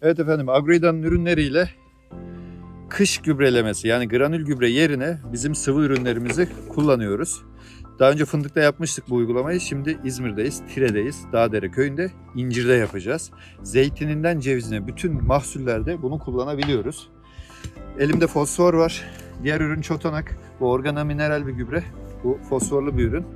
Evet efendim, Agroida'nın ürünleriyle kış gübrelemesi yani granül gübre yerine bizim sıvı ürünlerimizi kullanıyoruz. Daha önce fındıkta yapmıştık bu uygulamayı. Şimdi İzmir'deyiz, Tire'deyiz, Dağdere köyünde incirde yapacağız. Zeytininden cevizine bütün mahsullerde bunu kullanabiliyoruz. Elimde fosfor var. Diğer ürün çotanak. Bu organa mineral bir gübre. Bu fosforlu bir ürün.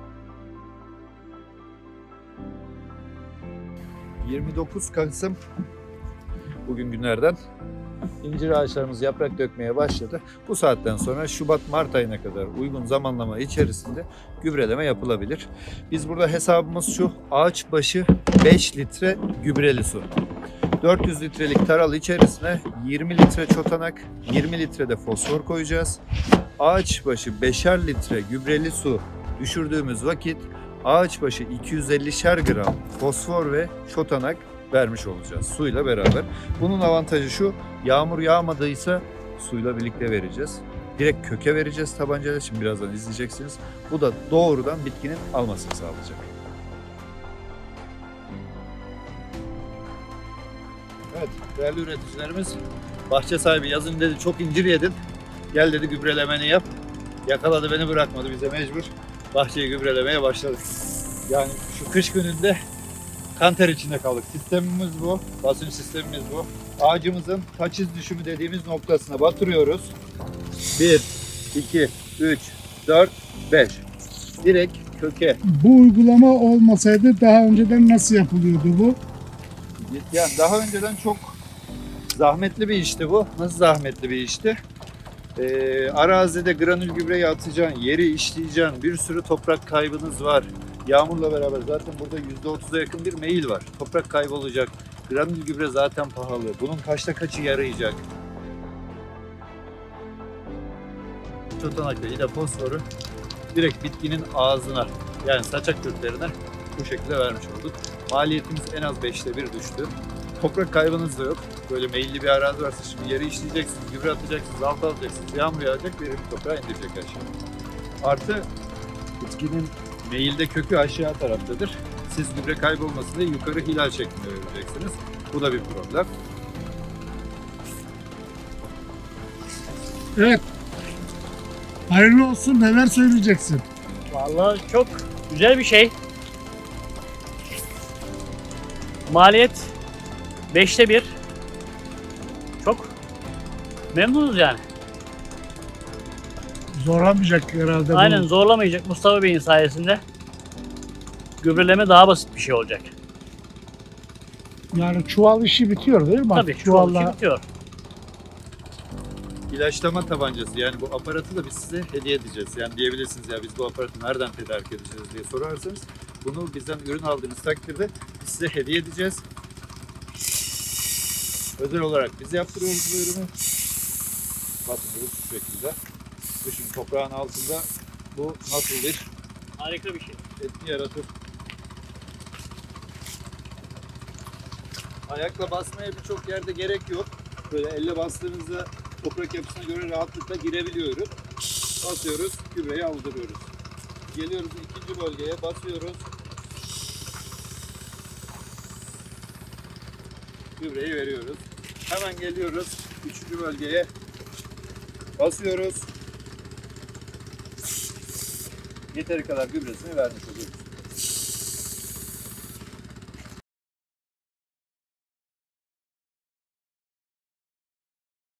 29 Kasım bugün günlerden incir ağaçlarımız yaprak dökmeye başladı. Bu saatten sonra Şubat-Mart ayına kadar uygun zamanlama içerisinde gübreleme yapılabilir. Biz burada hesabımız şu: ağaç başı 5 litre gübreli su. 400 litrelik taral içerisine 20 litre çotanak, 20 litre de fosfor koyacağız. Ağaç başı 5'er litre gübreli su düşürdüğümüz vakit ağaç başı 250'şer gram fosfor ve çotanak vermiş olacağız suyla beraber. Bunun avantajı şu: yağmur yağmadıysa suyla birlikte vereceğiz. Direkt köke vereceğiz tabancayla. Şimdi birazdan izleyeceksiniz. Bu da doğrudan bitkinin almasını sağlayacak. Evet, değerli üreticilerimiz, bahçe sahibi yazın dedi çok incir yedin. Gel dedi gübrelemeni yap. Yakaladı beni, bırakmadı, bize mecbur bahçeyi gübrelemeye başladık. Yani şu kış gününde kanter içinde kaldık. Sistemimiz bu. Basınç sistemimiz bu. Ağacımızın taç düşümü dediğimiz noktasına batırıyoruz. 1, 2, 3, 4, 5. Direkt köke. Bu uygulama olmasaydı daha önceden nasıl yapılıyordu bu? Yani daha önceden çok zahmetli bir işti bu. Nasıl zahmetli bir işti? Arazide granül gübreyi atacaksın, yeri işleyeceksin, bir sürü toprak kaybınız var. Yağmurla beraber zaten burada %30'a yakın bir meyil var. Toprak kaybı olacak. Granül gübre zaten pahalı. Bunun kaçta kaçı yarayacak? Çotanakla ile fosforu direkt bitkinin ağzına, yani saçak köklerine bu şekilde vermiş olduk. Maliyetimiz en az 5'te 1 düştü. Toprak kaybınız da yok. Böyle meyilli bir arazi varsa şimdi yeri işleyeceksiniz, gübre atacaksınız, alt alacaksınız, yağmur yağacak, verimli toprağa indirecek aşağı. Artı bitkinin meyilde kökü aşağı taraftadır. Siz gübre kaybolmasın diye yukarı hilal şeklinde vereceksiniz. Bu da bir problem. Evet. Hayırlı olsun. Neler söyleyeceksin? Vallahi çok güzel bir şey. Maliyet 5'te 1. Çok memnunuz yani. Zorlamayacak herhalde. Aynen, zorlamayacak. Mustafa Bey'in sayesinde gübreleme daha basit bir şey olacak. Yani çuval işi bitiyor değil mi? Tabii çuvalla bitiyor. İlaçlama tabancası, yani bu aparatı da biz size hediye edeceğiz. Yani diyebilirsiniz ya biz bu aparatı nereden tedarik edeceğiz diye sorarsanız, bunu bizden ürün aldığınız takdirde biz size hediye edeceğiz. Özel olarak biz yaptırıyoruz bu ürünü. Bakın bu şekilde. Düşün, toprağın altında bu nasıl bir Harika bir şey. etki yaratır. Ayakla basmaya birçok yerde gerek yok. Böyle elle bastığınızda toprak yapısına göre rahatlıkla girebiliyoruz. Basıyoruz, gübreyi aldırıyoruz. Geliyoruz ikinci bölgeye, basıyoruz. Gübreyi veriyoruz. Hemen geliyoruz üçüncü bölgeye. Basıyoruz. Yeteri kadar gübresini vermiş oluyoruz.